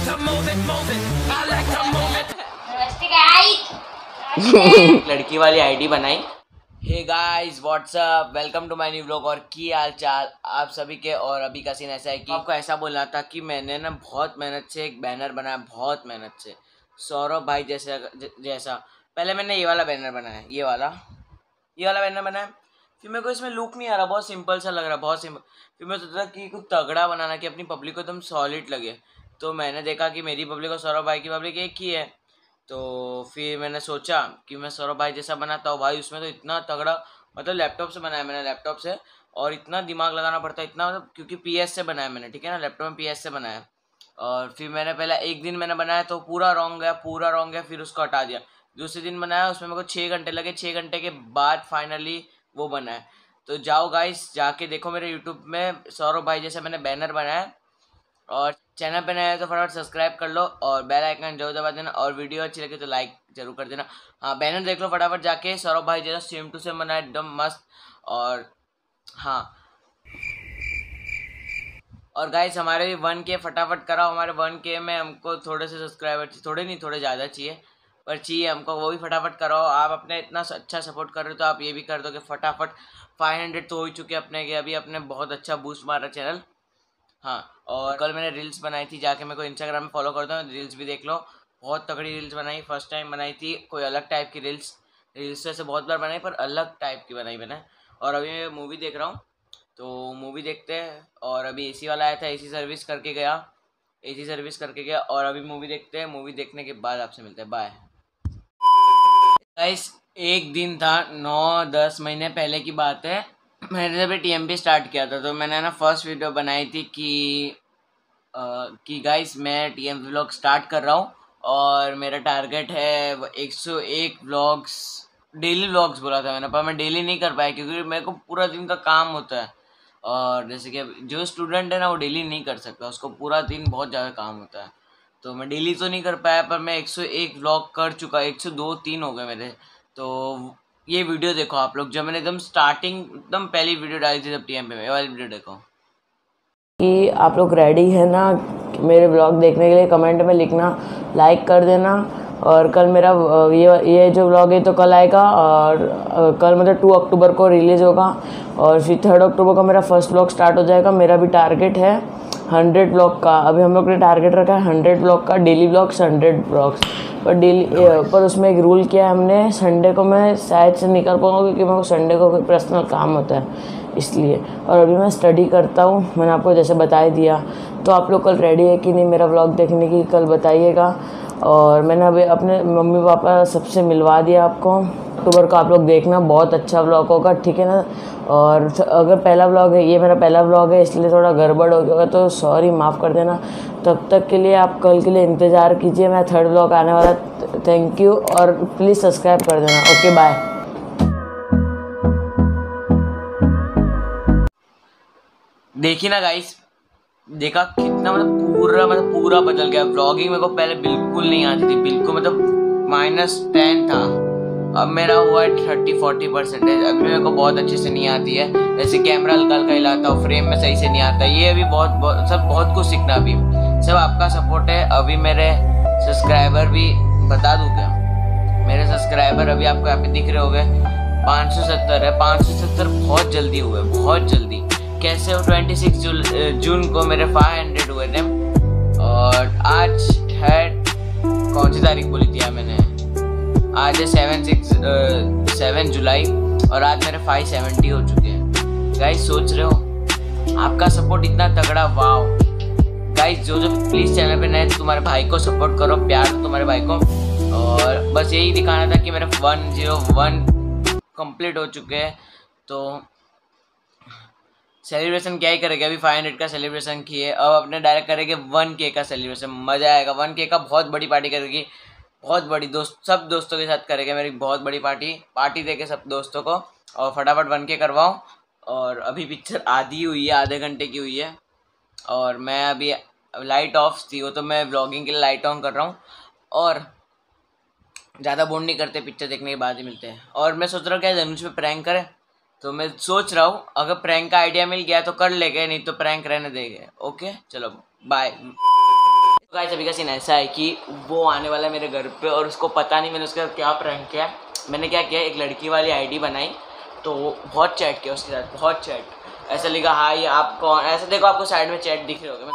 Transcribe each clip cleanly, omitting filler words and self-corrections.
लड़की वाली आईडी बनाई। Hey guys what's up, welcome to my new vlog. और की हाल चाल आप सभी के। और अभी का सीन ऐसा है कि आपको ऐसा बोलना था कि मैंने ना बहुत मेहनत से एक बैनर बनाया, बहुत मेहनत से, सौरभ भाई जैसा। पहले मैंने ये वाला बैनर बनाया, ये वाला बैनर बनाया। फिर मेरे को इसमें लुक नहीं आ रहा, बहुत सिंपल सा लग रहा, बहुत सिंपल। फिर मैं सोचा कि कुछ तगड़ा बनाना कि अपनी पब्लिक को एकदम सॉलिड लगे। तो मैंने देखा कि मेरी पब्लिक और सौरभ भाई की पब्लिक एक ही है। तो फिर मैंने सोचा कि मैं सौरभ भाई जैसा बनाता हूँ। भाई उसमें तो इतना तगड़ा, मतलब लैपटॉप से बनाया मैंने, लैपटॉप से। और इतना दिमाग लगाना पड़ता है, इतना, मतलब क्योंकि पीएस से बनाया मैंने, ठीक है ना, लैपटॉप में पीएस से बनाया। और फिर मैंने पहले एक दिन मैंने बनाया तो पूरा रॉन्ग गया, फिर उसको हटा दिया। दूसरे दिन बनाया, उसमें मेरे को 6 घंटे लगे। 6 घंटे के बाद फाइनली वो बना है। तो जाओ गाइस, जाके देखो मेरे यूट्यूब में सौरभ भाई जैसे मैंने बैनर बनाया है। और चैनल पे नया है तो फटाफट सब्सक्राइब कर लो और बेल आइकन जरूर दबा देना। और वीडियो अच्छी लगे तो लाइक जरूर कर देना। हाँ, बैनर देख लो फटाफट जाके, सौरभ भाई जैसा सेम टू सेम बना है, एकदम मस्त। और हाँ, और गाइस हमारे भी 1K फटाफट कराओ। हमारे 1K में हमको थोड़े से सब्सक्राइबर चाहिए, थोड़े नहीं, थोड़े ज़्यादा चाहिए, पर चाहिए हमको, वो भी फटाफट कराओ। आप अपने इतना अच्छा सपोर्ट कर रहे हो तो आप ये भी कर दो कि फटाफट 500 तो हो ही चुके अपने के, अभी अपने बहुत अच्छा बूस्ट मारा चैनल। हाँ, और कल मैंने रील्स बनाई थी, जाके मेरे को इंस्टाग्राम में फॉलो कर दो, रील्स भी देख लो। बहुत तगड़ी रील्स बनाई, फर्स्ट टाइम बनाई थी कोई अलग टाइप की रील्स। रील्स वैसे बहुत बार बनाई पर अलग टाइप की बनाई मैंने। और अभी मैं मूवी देख रहा हूँ, तो मूवी देखते हैं। और अभी एसी वाला आया था, एसी सर्विस करके गया और अभी मूवी देखते हैं। मूवी देखने के बाद आपसे मिलते हैं, बाय गाइस। एक दिन था, 9-10 महीने पहले की बात है, मैंने जब टीएमपी स्टार्ट किया था तो मैंने ना फर्स्ट वीडियो बनाई थी कि गाइस मैं टीएमपी व्लॉग स्टार्ट कर रहा हूँ और मेरा टारगेट है 101 व्लॉग्स, डेली व्लॉग्स बोला था मैंने, पर मैं डेली नहीं कर पाया क्योंकि मेरे को पूरा दिन का काम होता है। और जैसे कि जो स्टूडेंट है ना वो डेली नहीं कर सकता, उसको पूरा दिन बहुत ज़्यादा काम होता है। तो मैं डेली तो नहीं कर पाया, पर मैं 101 व्लॉग कर चुका, 102-3 हो गए मेरे। तो ये वीडियो देखो आप लोग, जब मैंने एकदम स्टार्टिंग, एकदम पहली वीडियो डाली थी जब टीएमपी में, ये वाली वीडियो देखो। कि आप लोग रेडी है ना मेरे ब्लॉग देखने के लिए, कमेंट में लिखना, लाइक कर देना। और कल मेरा ये जो ब्लॉग है तो कल आएगा, और कल मतलब 2 अक्टूबर को रिलीज़ होगा। और फिर 3 अक्टूबर को मेरा फर्स्ट ब्लॉग स्टार्ट हो जाएगा। मेरा भी टारगेट है 100 ब्लॉग का। अभी हम लोग ने टारगेट रखा है 100 ब्लॉग का, डेली ब्लॉग्स 100 ब्लॉग्स। पर डेली पर उसमें एक रूल किया है हमने, संडे को मैं शायद से नहीं कर पाऊँगा क्योंकि मेरे को संडे को कोई पर्सनल काम होता है इसलिए। और अभी मैं स्टडी करता हूँ, मैंने आपको जैसे बता ही दिया। तो आप लोग कल रेडी है कि नहीं मेरा व्लॉग देखने की, कल बताइएगा। और मैंने अभी अपने मम्मी पापा सबसे मिलवा दिया आपको। अक्टूबर को आप लोग देखना, बहुत अच्छा व्लॉग होगा, ठीक है ना। और अगर पहला व्लॉग है, ये मेरा पहला व्लॉग है इसलिए थोड़ा गड़बड़ हो गया तो सॉरी, माफ़ कर देना। तब तक के लिए आप कल के लिए इंतज़ार कीजिए, मैं 3rd व्लॉग आने वाला। थैंक यू, और प्लीज़ सब्सक्राइब कर देना। Okay bye. देखी ना गाइस, देखा कितना, मतलब पूरा बदल गया। व्लॉगिंग मेरे को पहले बिल्कुल नहीं आती थी, बिल्कुल, मतलब -10 था। अब मेरा हुआ है 30-40%। अभी मेरे को बहुत अच्छे से नहीं आती है, जैसे कैमरा हल्का हल्का हिलाता हूँ, फ्रेम में सही से नहीं आता। ये अभी बहुत कुछ सीखना, अभी सब आपका सपोर्ट है। अभी मेरे सब्सक्राइबर भी बता दूँ क्या, मेरे सब्सक्राइबर अभी आपको यहाँ पे दिख रहे होंगे 570 है। 570 बहुत जल्दी हुए, बहुत जल्दी। कैसे हो, 26 जून को मेरे 500 हुए थे। और आज है, कौन सी तारीख बोली थी मैंने, आज है 7 जुलाई, और आज मेरे 570 हो चुके हैं। गाइस सोच रहे हो, आपका सपोर्ट इतना तगड़ा, वाओ। गाइस जो प्लीज़ चैनल पे नए, तुम्हारे भाई को सपोर्ट करो, प्यार दो तुम्हारे भाई को। और बस यही दिखाना था कि मेरे 101 कंप्लीट हो चुके हैं। तो सेलिब्रेशन क्या ही करेंगे, अभी 500 का सेलिब्रेशन किए, अब अपने डायरेक्ट करेंगे 1K का सेलिब्रेशन। मज़ा आएगा, 1K का बहुत बड़ी पार्टी करेगी, बहुत बड़ी, सब दोस्तों के साथ करेंगे मेरी बहुत बड़ी पार्टी देके सब दोस्तों को। और फटाफट 1K करवाओ। और अभी पिक्चर आधी हुई है, आधे घंटे की हुई है। और मैं अभी, लाइट ऑफ थी वो, तो मैं व्लॉगिंग के लिए लाइट ऑन कर रहा हूँ। और ज़्यादा बोर नहीं करते, पिक्चर देखने के बाद ही मिलते हैं। और मैं सोच रहा हूँ क्या धनुष पे प्रैंक करें, तो मैं सोच रहा हूँ अगर प्रैंक का आइडिया मिल गया तो कर लेंगे, नहीं तो प्रैंक रहने देंगे। ओके चलो बाय। गाइस अभी का सीन ऐसा है कि वो आने वाला है मेरे घर पे और उसको पता नहीं मैंने उसका क्या प्रैंक किया। मैंने क्या किया, एक लड़की वाली आईडी बनाई, तो बहुत चैट किया उसके साथ, बहुत चैट। ऐसा लिखा हाय आप कौन, ऐसा देखो आपको साइड में चैट दिख रहे होंगे।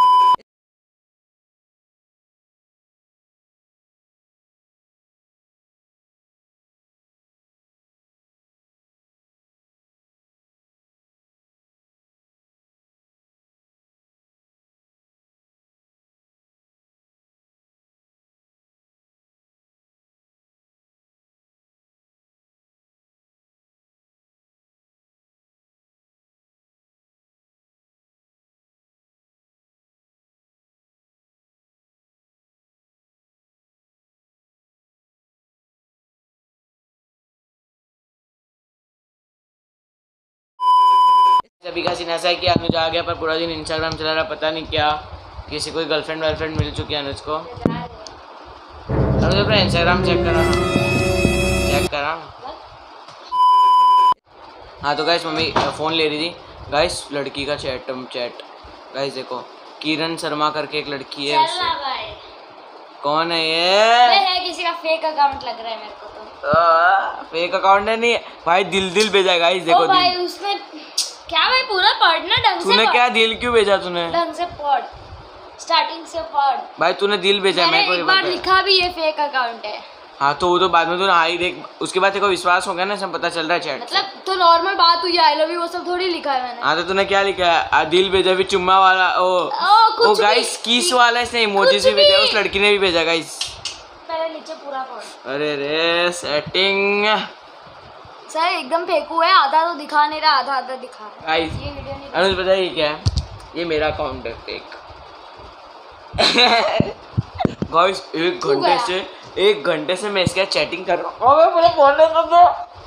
अभी का सीन ऐसा है कि अनुज आ गया पर पूरा दिन इंस्टाग्राम चला रहा, पता नहीं क्या, किसी कोई गर्लफ्रेंड वर्लफ्रेंड मिल चुकी है अनुज को। अनुज अपना इंस्टाग्राम चेक करा, चेक करा। हाँ तो गाइस मम्मी फ़ोन ले रही थी गाइस, लड़की का चैट गाइस देखो, किरण शर्मा करके एक लड़की है। कौन है ये? किसी का फेक अकाउंट लग रहा है मेरे को तो। फेक अकाउंट है, नहीं है भाई, दिल भेजा गाइस देखो। ओ भाई उसने क्या भाई पूरा पढ़ना ढंग से। तूने क्या दिल क्यों भेजा? तूने ढंग से पढ़, स्टार्टिंग से पढ़ भाई, तूने दिल भेजा। मैंने एक बार लिखा भी ये फेक अकाउंट है। हाँ तो वो तो बाद में तूने आई देख, उसके बाद तेरे को विश्वास हो गया ना, सब पता चल रहा है चैट। मतलब तो नॉर्मल बात हुई, आई लव यू वो सब थोड़ी लिखा है मैंने। हाँ तो तूने क्या लिखा है? दिल भेजा भी, चुम्मा वाला, ओ गाइस किस वाला, इसने इमोजीज भी भेजा, उस लड़की ने भी भेजा गाइस। पहले नीचे पूरा पढ़। अरे रे सेटिंग सर एकदम फेकू है, आधा तो दिखा नहीं रहा, आधा दिखा रहा है। गाइस ये वीडियो नहीं अनुज पता है क्या है? ये मेरा अकाउंट है फेक। गाइस एक घंटे से मैं इसके साथ चैटिंग कर रहा हूँ। अबे मुझे बोलने तो दो।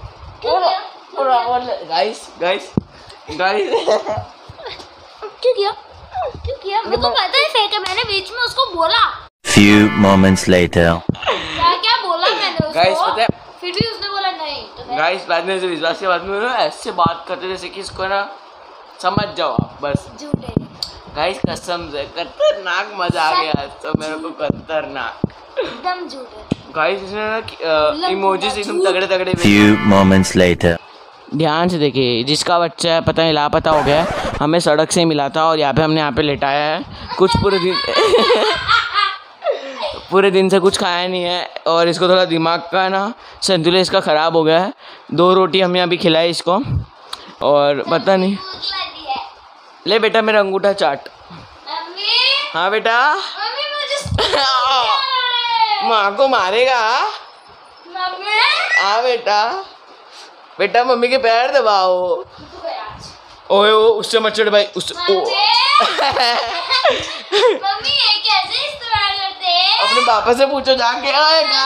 गाइस क्यों किया? मेरे को पता है फेक है, मैंने बीच में उसको बोला। Few moments later. क्या बोला मैंने उसको? गाइस पता है, फिर भी उसने बोला नहीं। तो गाइस बाद में विश्वास के बाद में ऐसे बात करते जैसे कि इसको ना समझ जाओ आप बस। झूठे गाइस कसम से खतरनाक मजा आ गया आज तो मेरे को, खतरनाक एकदम झूठे। गाइस इसने ना इमोजीज एकदम तगड़े Few moments later. ध्यान से देखिए, जिसका बच्चा है पता नहीं लापता हो गया है, हमें सड़क से मिला था और यहाँ पे हमने यहाँ पे लेटाया है। कुछ पूरे दिन से कुछ खाया नहीं है और इसको थोड़ा दिमाग का ना संतुलन इसका ख़राब हो गया है। 2 रोटी हमने अभी खिलाई इसको और पता नहीं। ले बेटा मेरा अंगूठा चाट। हाँ बेटा, माँ को मारेगा। हाँ बेटा मम्मी के पैर दबाओ। ओए ओ उससे मत चिढ़ भाई, उससे मम्मी ये कैसे इस्तेमाल करते हैं? अपने पापा से पूछो जाके। आएगा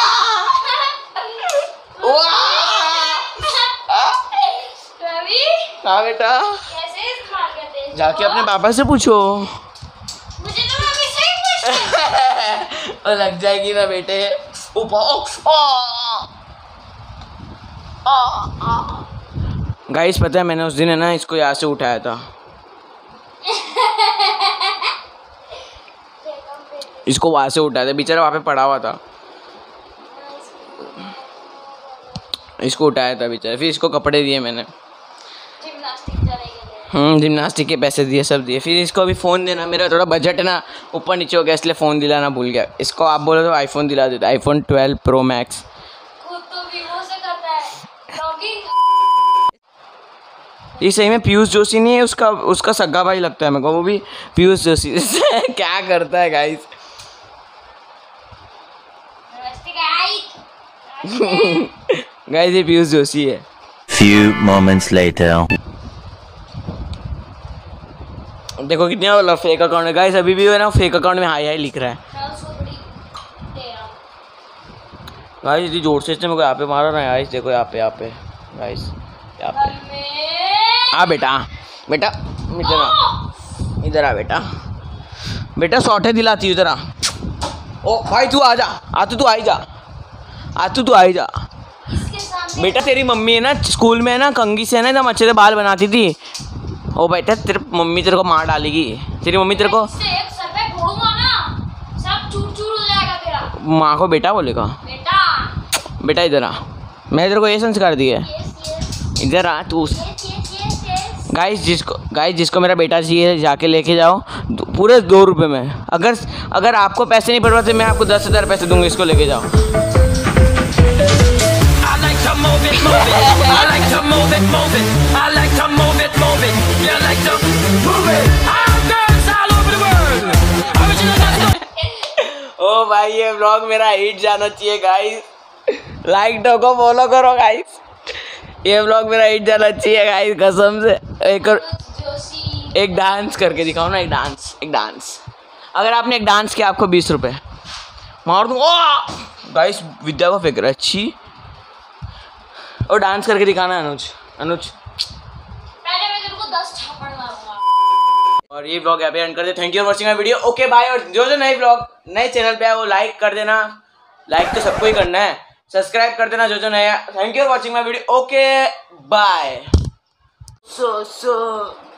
हाँ बेटा कैसे इस्तेमाल करते हैं? जाके अपने पापा से पूछो। मुझे तो मम्मी से ही पूछना। और लग जाएगी ना बेटे। गाइस पता है मैंने उस दिन है ना इसको यहाँ से उठाया था, इसको वहाँ से उठाया था, बेचारा वहाँ पे पड़ा हुआ था, इसको उठाया था बेचारा। फिर इसको कपड़े दिए मैंने, जिम्नास्टिक के पैसे दिए, सब दिए। फिर इसको अभी फ़ोन देना, मेरा थोड़ा बजट ना ऊपर नीचे हो गया इसलिए फ़ोन दिलाना भूल गया इसको। आप बोलो तो आईफोन दिला देता, आईफोन 12 प्रो मैक्स। खुद तो वीवो से करता है ब्लॉगिंग। ये सही में पीयूष जोशी नहीं है, उसका सगा भाई लगता है मेरे को, वो भी पीयूष जोशी क्या करता है गाइस। गाइस ये पीयूष जोशी है। Few moments later. देखो कितना वाला फेक अकाउंट है गाइस, अभी भी है ना फेक अकाउंट में हाई लिख रहा है गाइस। इतनी जोर से इसने मेरे को यहाँ पे मारा ना गाइस, देखो यहाँ पे गाइस, यहाँ पे। हाँ बेटा इधर आ बेटा सौटे दिलाती इधर आ। ओ भाई तू आ जा, तू आई जा बेटा। तेरी मम्मी है ना स्कूल में है ना कंघी से है ना एकदम अच्छे से बाल बनाती थी। ओ बेटा तेरी मम्मी तेरे को मार डालेगी, तेरी मम्मी तेरे को। चूर चूर हो जाएगा तेरा। माँ को बेटा बोलेगा? बेटा बेटा इधर आ, मैं तेरे को ये संस्कार दिया है, यस यस इधर आ तू। Yes yes yes. गाइस जिसको मेरा बेटा चाहिए जाके लेके जाओ पूरे 2 रुपये में। अगर आपको पैसे नहीं पड़वाते मैं आपको 10,000 पैसे दूंगा, इसको लेके जाओ। ओ भाई ये व्लॉग मेरा हिट जाना चाहिए गाइस, लाइक ठोको, फॉलो करो गाइस, ये व्लॉग मेरा हिट जाना चाहिए गाइस कसम से। एक डांस करके दिखाओ ना, एक डांस। अगर आपने एक डांस किया आपको 20 रुपये मार दूँ। गाइस विद्या को फेंक रहा है, अच्छी। और डांस करके दिखाना अनुज। पहले मैं तेरे को 10 छापड़ मारूंगा। और ये ब्लॉग यहाँ पे एंड कर दे। Thank you for watching my video. Okay bye. और जो नए ब्लॉग नए चैनल पे है वो लाइक कर देना, लाइक तो सबको ही करना है, सब्सक्राइब कर देना जो नया। Thank you for watching my video. Okay bye.